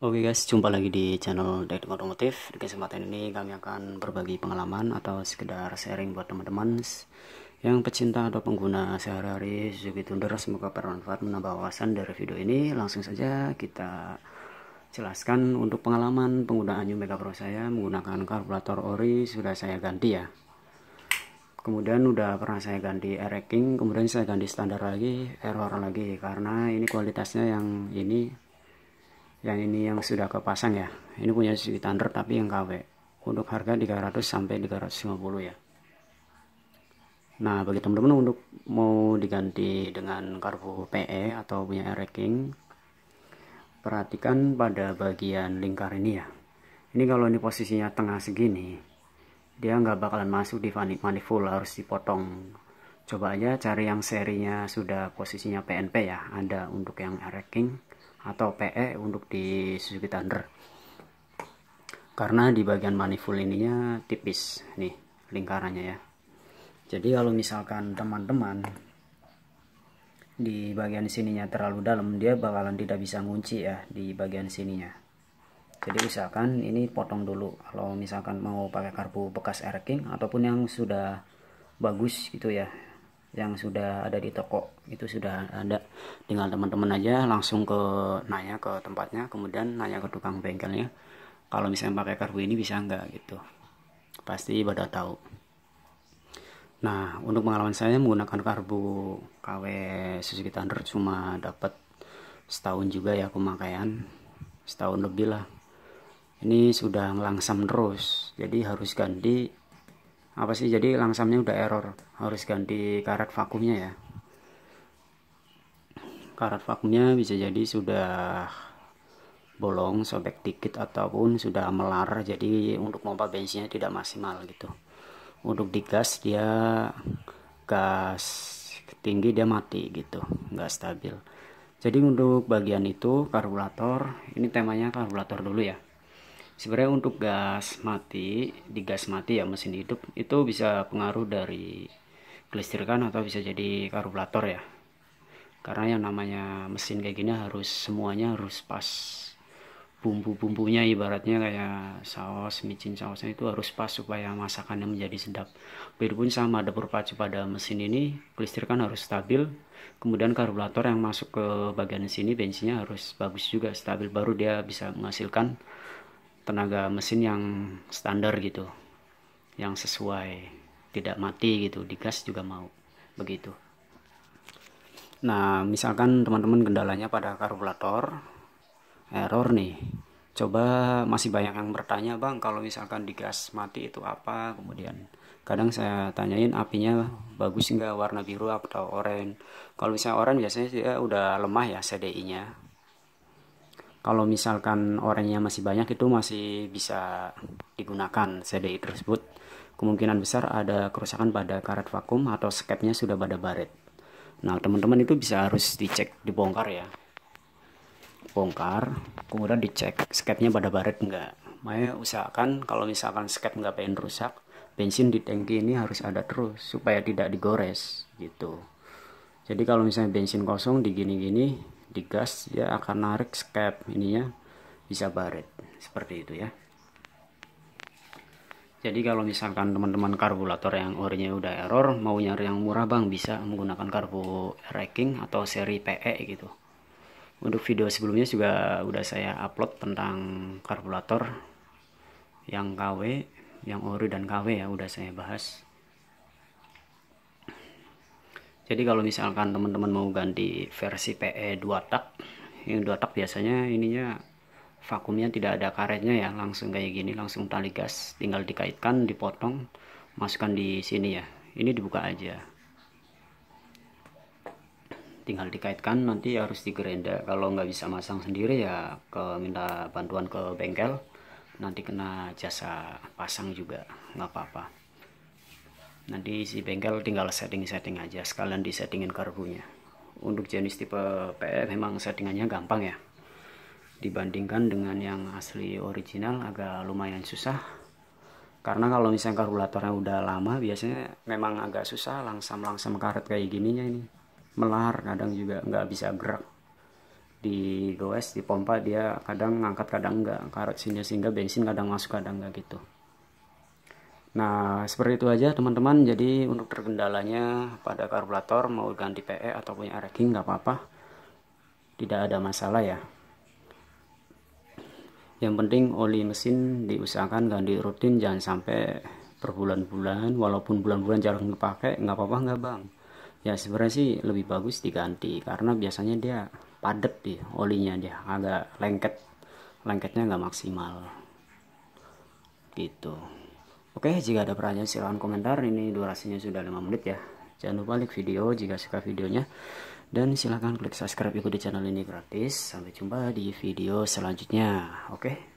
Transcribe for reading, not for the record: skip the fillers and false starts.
Oke guys, jumpa lagi di channel Teknik Otomotif. Di kesempatan ini kami akan berbagi pengalaman atau sekedar sharing buat teman-teman yang pecinta atau pengguna sehari-hari Suzuki Thunder. Semoga bermanfaat, menambah wawasan dari video ini. Langsung saja kita jelaskan untuk pengalaman penggunaan New Mega Pro saya menggunakan karburator ori. Sudah saya ganti ya. Kemudian udah pernah saya ganti air racking, kemudian saya ganti standar lagi, error lagi karena ini kualitasnya yang sudah kepasang ya. Ini punya Suzuki Thunder tapi yang KW. Untuk harga 300 sampai 350 ya. Nah, bagi teman-teman untuk mau diganti dengan karbu PE atau punya air racking, perhatikan pada bagian lingkar ini ya. Ini kalau ini posisinya tengah segini, dia nggak bakalan masuk di manifold, harus dipotong. Coba aja cari yang serinya sudah posisinya PNP ya, ada untuk yang air racking atau PE untuk di Suzuki Thunder. Karena di bagian manifold ininya tipis nih lingkarannya ya. Jadi kalau misalkan teman-teman di bagian sininya terlalu dalam, dia bakalan tidak bisa ngunci ya di bagian sininya. Jadi usahakan ini potong dulu kalau misalkan mau pakai karbu bekas air racking ataupun yang sudah bagus gitu ya, yang sudah ada di toko itu sudah ada. Tinggal teman-teman aja langsung nanya ke tempatnya, kemudian nanya ke tukang bengkelnya kalau misalnya pakai karbu ini bisa nggak gitu, pasti pada tahu. Nah, untuk pengalaman saya menggunakan karbu KW Suzuki Thunder cuma dapat setahun juga ya pemakaian, setahun lebih lah. Ini sudah ngelangsam terus, jadi harus ganti jadi langsamnya udah error, harus ganti karet vakumnya ya. Karet vakumnya bisa jadi sudah bolong, sobek dikit, ataupun sudah melar, jadi untuk pompa bensinnya tidak maksimal gitu. Untuk digas dia gas tinggi dia mati gitu, nggak stabil. Jadi untuk bagian itu karburator, ini temanya karburator dulu ya. Sebenarnya untuk gas mati, di gas mati ya mesin hidup itu bisa pengaruh dari kelistrikan atau bisa jadi karburator ya. Karena yang namanya mesin kayak gini harus semuanya harus pas, bumbu-bumbunya ibaratnya kayak saus, micin sausnya itu harus pas supaya masakannya menjadi sedap. Begitupun sama ada berpacu pada mesin ini, kelistrikan harus stabil. Kemudian karburator yang masuk ke bagian sini bensinnya harus bagus juga, stabil, baru dia bisa menghasilkan tenaga mesin yang standar gitu, yang sesuai, tidak mati gitu, digas juga mau begitu. Nah, misalkan teman-teman kendalanya pada karburator error nih, coba masih banyak yang bertanya, bang kalau misalkan digas mati itu apa. Kemudian kadang saya tanyain apinya bagus nggak, warna biru atau oranye. Kalau misalnya oranye biasanya dia udah lemah ya CDI nya. Kalau misalkan oranye masih banyak itu masih bisa digunakan CDI tersebut. Kemungkinan besar ada kerusakan pada karet vakum atau skepnya sudah pada baret. Nah, teman-teman itu bisa harus dicek, dibongkar ya. Bongkar, kemudian dicek skepnya pada baret enggak. Makanya usahakan kalau misalkan skep nggak pengen rusak, bensin di tangki ini harus ada terus supaya tidak digores gitu. Jadi kalau misalnya bensin kosong digini-gini, digas dia akan narik skep ininya, bisa baret seperti itu ya. Jadi kalau misalkan teman-teman karburator yang orinya udah error, mau nyari yang murah bang, bisa menggunakan karbu racking atau seri PE gitu. Untuk video sebelumnya juga udah saya upload tentang karburator yang KW, yang ori dan KW ya, udah saya bahas. Jadi kalau misalkan teman-teman mau ganti versi PE 2 tak, yang 2 tak biasanya ininya vakumnya tidak ada karetnya ya, langsung kayak gini, langsung tali gas, tinggal dikaitkan, dipotong, masukkan di sini ya. Ini dibuka aja, tinggal dikaitkan, nanti harus digerenda. Kalau nggak bisa masang sendiri ya minta bantuan ke bengkel, nanti kena jasa pasang juga nggak apa-apa. Nanti si bengkel tinggal setting aja, sekalian disettingin karbunya. Untuk jenis tipe PE memang settingannya gampang ya, dibandingkan dengan yang asli original agak lumayan susah. Karena kalau misalnya karburatornya udah lama biasanya memang agak susah, langsam karet kayak gininya ini melar, kadang juga nggak bisa gerak digoes, dipompa, dia kadang ngangkat kadang enggak karot sini, sehingga bensin kadang masuk kadang enggak gitu. Nah seperti itu aja teman-teman. Jadi untuk terkendalanya pada karburator mau ganti PE atau punya racking nggak apa-apa, tidak ada masalah ya. Yang penting oli mesin diusahakan ganti rutin, jangan sampai berbulan-bulan. Walaupun bulan-bulan jarang dipakai nggak apa-apa nggak bang, ya sebenarnya sih lebih bagus diganti, karena biasanya dia padat di olinya, dia agak lengketnya nggak maksimal gitu. Oke, jika ada pertanyaan silahkan komentar. Ini durasinya sudah 5 menit ya. Jangan lupa like video jika suka videonya, dan silahkan klik subscribe, ikuti channel ini gratis. Sampai jumpa di video selanjutnya. Oke.